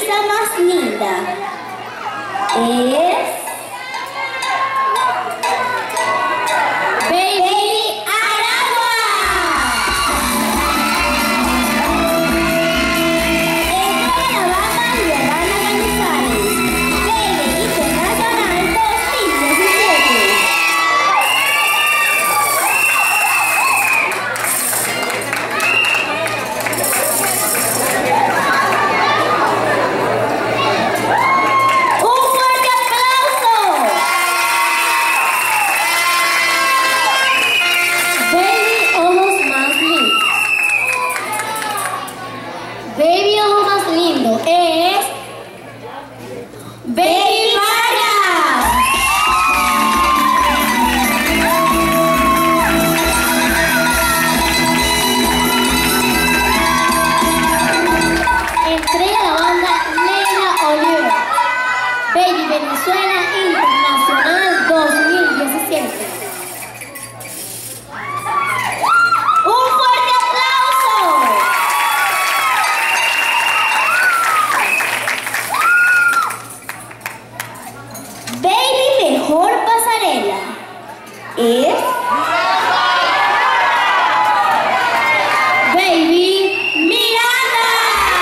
sonrisa más linda es... Baby Aragua. Es de la banda Giovanna Cañizares, Baby Internacional 2017. Baby ojo más lindo es Baby Vargas. Entrega la banda Leila Oliver, Baby Venezuela Internacional 2017. Baby mejor pasarela es Baby Miranda.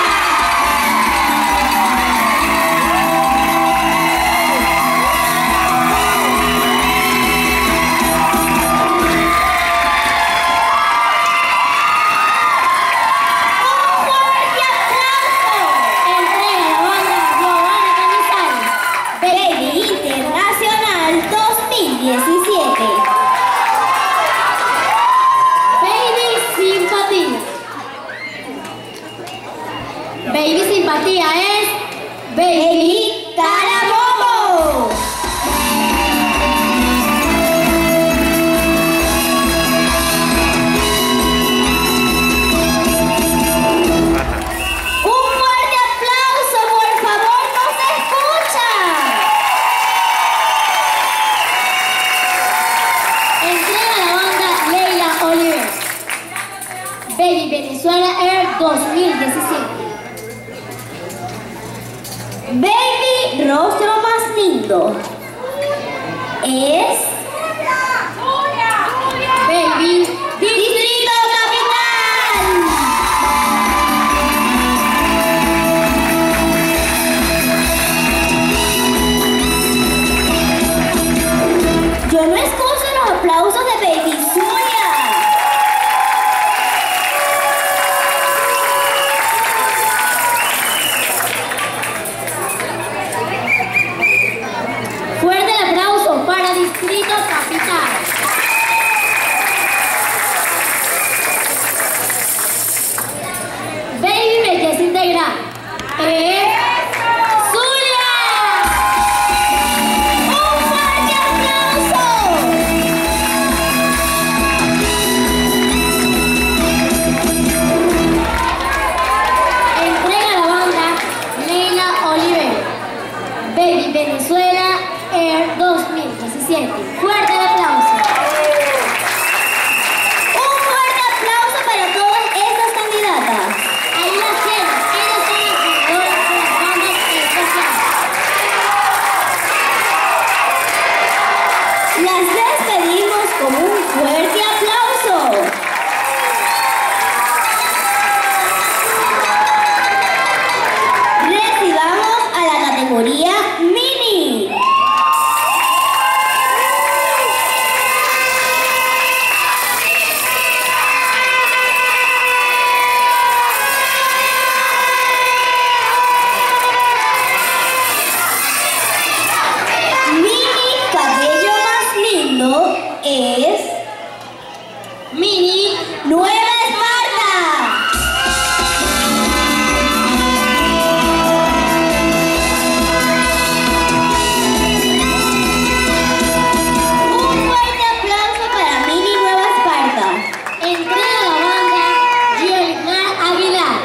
Un fuerte aplauso. Entrega la banda Giovanna Cañizares, Baby Internacional 2017. Baby Simpatía. Baby Simpatía es Baby Carabobo. Un fuerte aplauso, por favor, no se escucha. Entrega la banda Leila Oliver, Baby Venezuela Air 2017. Baby rostro más lindo es Baby Distrito Capital. Yo no escucho los aplausos de Baby Zulia. Fuerte el aplauso para Distrito Capital. Baby Belleza Integral es Zulia. ¡Un fuerte aplauso! Entrega la banda Leila Oliver, Baby Venezuela Air 2017. Fuerte el aplauso. Un fuerte aplauso para todas estas candidatas. Ahí las tienen. Ellas son las ganadoras de las bandas especiales. Las despedimos con un fuerte aplauso. Recibamos a la categoría Mini. Mini cabello más lindo es Mini Nueva Esparta. Un fuerte aplauso para Mini Nueva Esparta. Entrega la banda Giolimar Aguilar,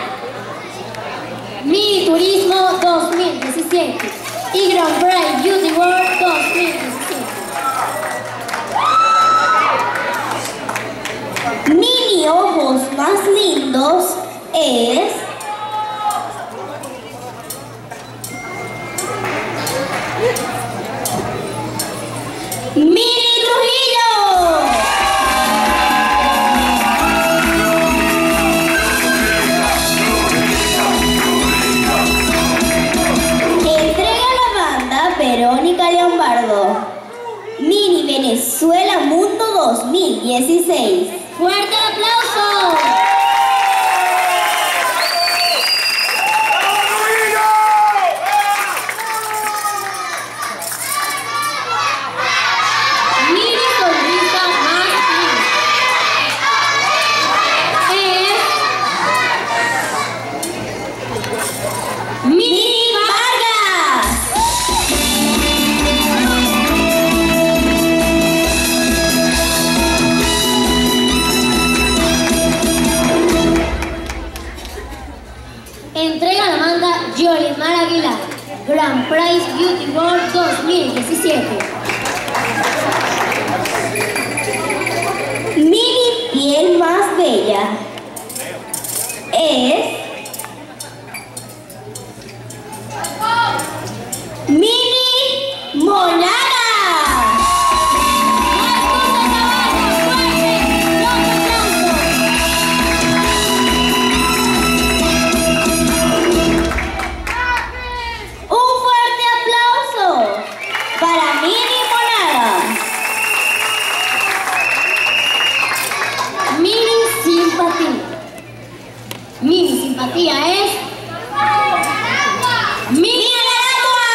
Mini Turismo 2017 y Grand Prix Beauty World 2017. Mini ojos más lindos es 2016. ¡Fuerte aplauso! Entrega la manga Yolimar Aguilar, Grand Prize Beauty World 2017. Mini piel más bella es Mini Monaga. Para Mini Monaga. Mini Simpatía. Mini Simpatía es Mini Aragua.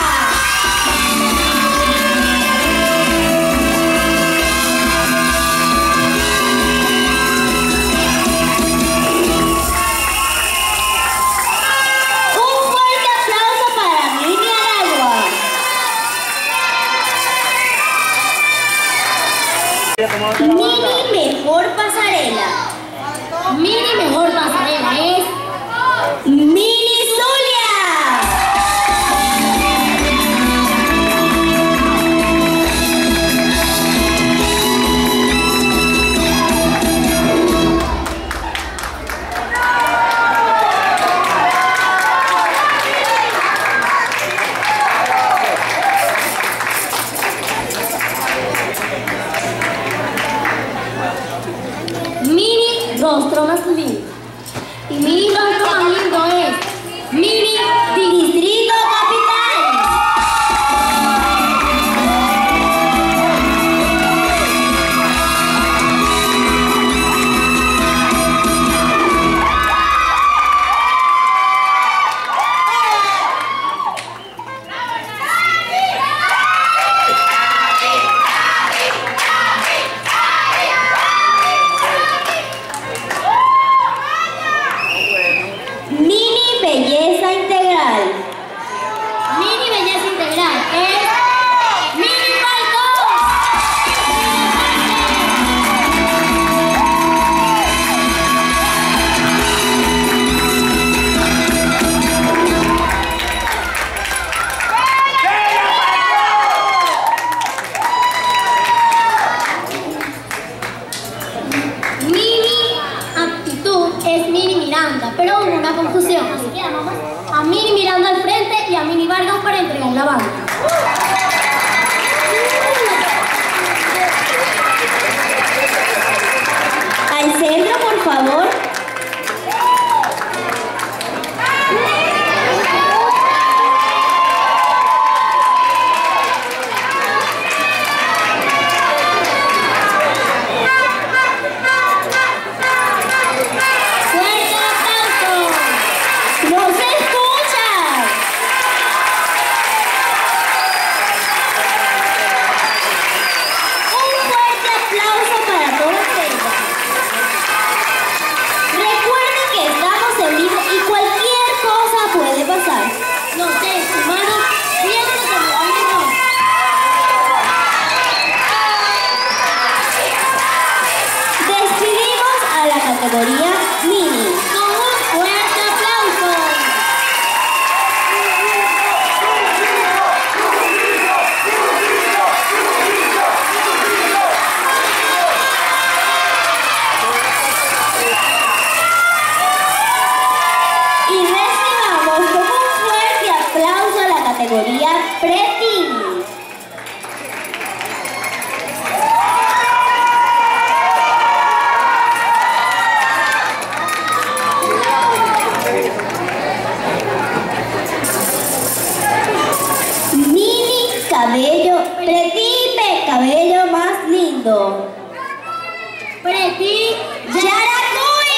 Un fuerte aplauso para Mini Aragua. Mini Mejor Pasarela. Mini Mejor Pasarela es Mini Zulia. Mini Rostro Más Lindo. Y Mini Rostro Más Lindo es Mini Distrito Capital. Mini Belleza Integral. Mini Belleza Integral es Mini Falcón. Mini Aptitud es Mini Miranda, pero hubo una confusión, así que llamamos a Mini Miranda al frente y a Mini Vargas para entregar la banda. Al centro, por favor. ¡Fuerte aplauso! ¡No se escucha! Un fuerte aplauso para todas ellas. Recuerden que estamos en vivo y cualquier cosa puede pasar. No sé, humanos, siempre como amigos. Despedimos a la categoría Mini con un fuerte aplauso. Y recibamos con un fuerte aplauso a la categoría Preteen. Mini Cabello, Preteen Cabello Más Lindo. Pretín Yaracuy.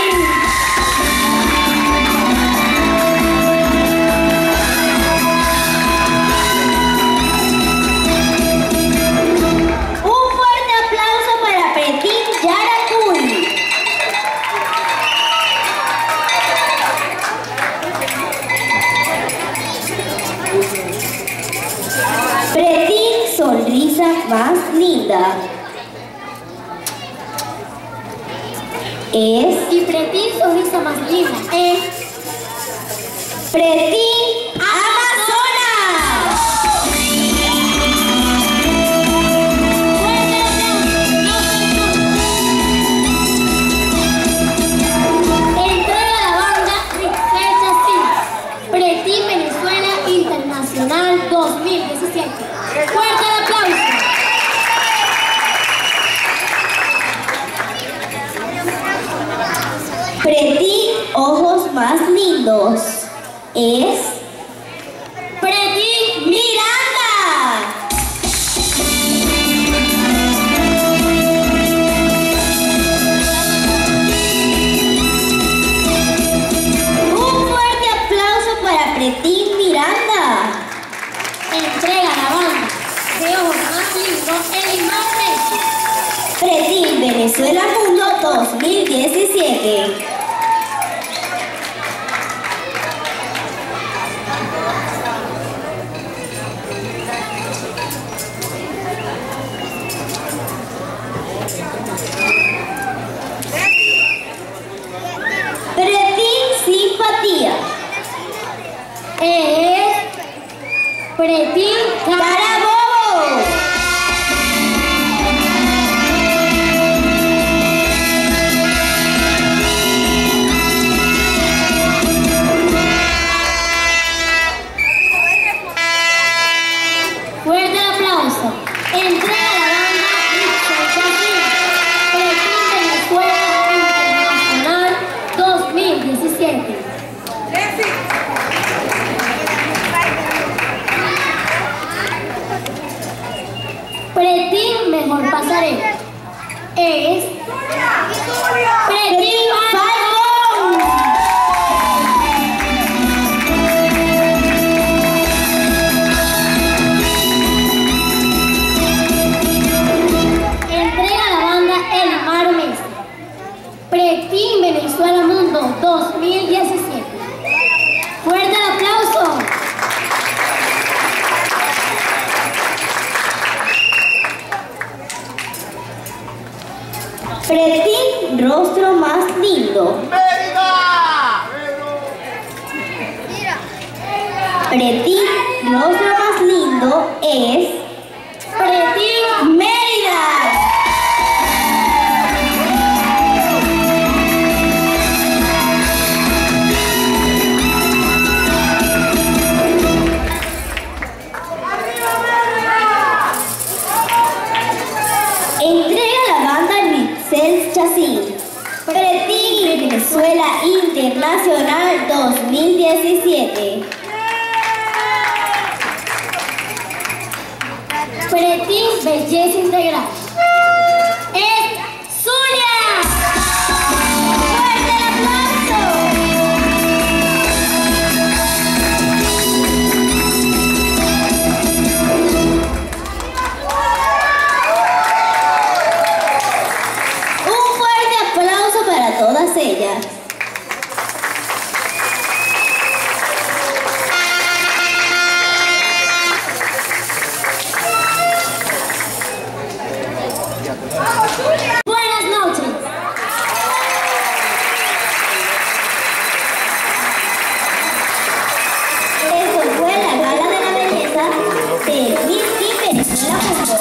Un fuerte aplauso para Pretín Yaracuy. Pretín sonrisa más linda. Y Pretín sonrisa más linda es Pretín Amazonas. Entrega la banda Rixel Chacín, Pretín Venezuela Internacional 2017. Fuerte el aplauso. Pretín ojos más lindos es Pretín Miranda. Un fuerte aplauso para Pretín Miranda. Entrega la banda de ojos más lindos Elimar Messi, Pretín Venezuela Mundo 2017. Pretín Simpatía es Pretín Carabobo. Fuerte el aplauso. Entrega la banda Rixel Chacín, Pretín Venezuela Internacional 2017. Pretín Mejor Pasarela es Pretín Falcón. Entrega la banda Elimar Messi, Pretín Venezuela Mundo 2017. Fuerte el aplauso. Pretín rostro más lindo. Pretín rostro más lindo es Pretín Mérida. Entrega la banda Rixel Chacín, Pretín Venezuela Internacional 2017. Pretín Belleza Integral es Zulia. ¡Fuerte el aplauso! Un fuerte aplauso para todas ellas. Buenas noches. Esto fue la gala de la belleza de Miss Venezuela Mundo.